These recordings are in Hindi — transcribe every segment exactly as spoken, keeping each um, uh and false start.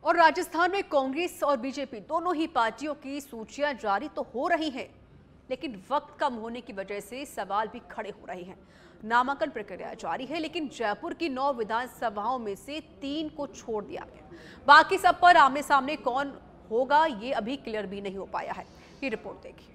और राजस्थान में कांग्रेस और बीजेपी दोनों ही पार्टियों की सूचियां जारी तो हो रही हैं, लेकिन वक्त कम होने की वजह से सवाल भी खड़े हो रहे हैं। नामांकन प्रक्रिया जारी है, लेकिन जयपुर की नौ विधानसभाओं में से तीन को छोड़ दिया गया। बाकी सब पर आमने सामने कौन होगा ये अभी क्लियर भी नहीं हो पाया है। ये रिपोर्ट देखिए।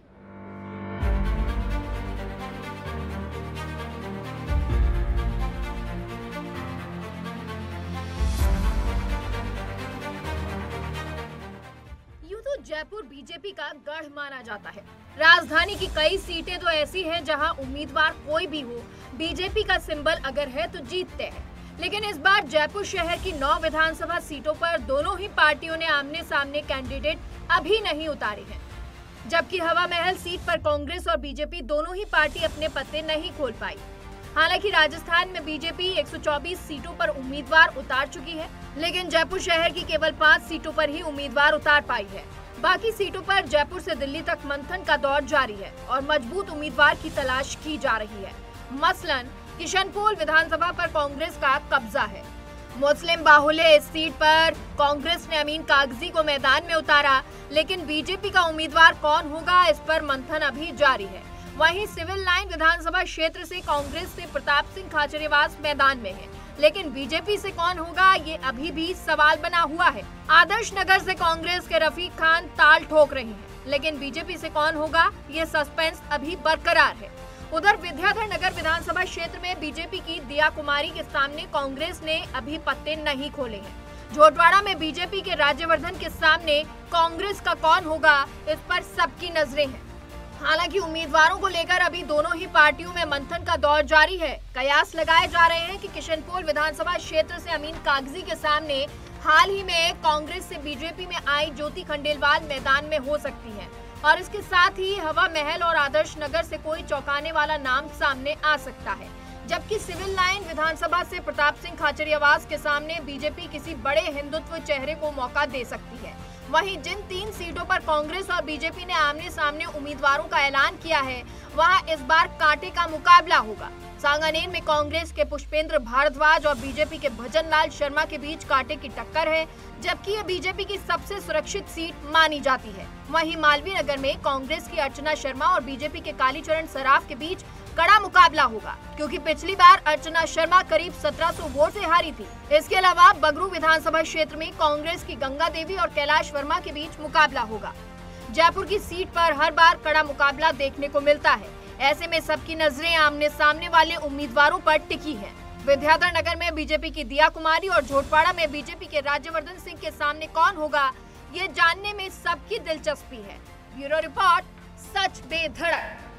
जयपुर बीजेपी का गढ़ माना जाता है। राजधानी की कई सीटें तो ऐसी हैं जहां उम्मीदवार कोई भी हो, बीजेपी का सिंबल अगर है तो जीतते हैं। लेकिन इस बार जयपुर शहर की नौ विधानसभा सीटों पर दोनों ही पार्टियों ने आमने सामने कैंडिडेट अभी नहीं उतारे हैं, जबकि हवा महल सीट पर कांग्रेस और बीजेपी दोनों ही पार्टी अपने पत्ते नहीं खोल पाई। हालांकि राजस्थान में बीजेपी एक सौ चौबीस सीटों पर उम्मीदवार उतार चुकी है, लेकिन जयपुर शहर की केवल पाँच सीटों पर ही उम्मीदवार उतार पाई है। बाकी सीटों पर जयपुर से दिल्ली तक मंथन का दौर जारी है और मजबूत उम्मीदवार की तलाश की जा रही है। मसलन किशनपोल विधानसभा पर कांग्रेस का कब्जा है। मुस्लिम बाहुल्य इस सीट पर कांग्रेस ने अमीन कागजी को मैदान में उतारा, लेकिन बीजेपी का उम्मीदवार कौन होगा इस पर मंथन अभी जारी है। वहीं सिविल लाइन विधानसभा क्षेत्र से कांग्रेस से प्रताप सिंह खाचरियावास मैदान में है, लेकिन बीजेपी से कौन होगा ये अभी भी सवाल बना हुआ है। आदर्श नगर से कांग्रेस के रफीक खान ताल ठोक रहे हैं, लेकिन बीजेपी से कौन होगा ये सस्पेंस अभी बरकरार है। उधर विद्याधर नगर विधानसभा क्षेत्र में बीजेपी की दिया कुमारी के सामने कांग्रेस ने अभी पत्ते नहीं खोले हैं। झोटवाड़ा में बीजेपी के राज्यवर्धन के सामने कांग्रेस का कौन होगा इस पर सबकी नजरें हैं। हालांकि उम्मीदवारों को लेकर अभी दोनों ही पार्टियों में मंथन का दौर जारी है। कयास लगाए जा रहे हैं कि किशनपोल विधानसभा क्षेत्र से अमीन कागजी के सामने हाल ही में कांग्रेस से बीजेपी में आई ज्योति खंडेलवाल मैदान में हो सकती हैं और इसके साथ ही हवा महल और आदर्श नगर से कोई चौंकाने वाला नाम सामने आ सकता है, जबकि सिविल लाइन विधानसभा से प्रताप सिंह खाचरियावास के सामने बीजेपी किसी बड़े हिंदुत्व चेहरे को मौका दे सकती है। वहीं जिन तीन सीटों पर कांग्रेस और बीजेपी ने आमने सामने उम्मीदवारों का ऐलान किया है, वहां इस बार कांटे का मुकाबला होगा। सांगानेर में कांग्रेस के पुष्पेंद्र भारद्वाज और बीजेपी के भजन लाल शर्मा के बीच कांटे की टक्कर है, जबकि ये बीजेपी की सबसे सुरक्षित सीट मानी जाती है। वहीं मालवीय नगर में कांग्रेस की अर्चना शर्मा और बीजेपी के कालीचरण सराफ के बीच कड़ा मुकाबला होगा, क्योंकि पिछली बार अर्चना शर्मा करीब सत्रह सौ वोट से हारी थी। इसके अलावा बगरू विधानसभा क्षेत्र में कांग्रेस की गंगा देवी और कैलाश वर्मा के बीच मुकाबला होगा। जयपुर की सीट पर हर बार कड़ा मुकाबला देखने को मिलता है, ऐसे में सबकी नजरें आमने सामने वाले उम्मीदवारों पर टिकी है। विद्याधर नगर में बीजेपी की दिया कुमारी और झोटवाड़ा में बीजेपी के राज्यवर्धन सिंह के सामने कौन होगा ये जानने में सबकी दिलचस्पी है। ब्यूरो रिपोर्ट, सच बेधड़क।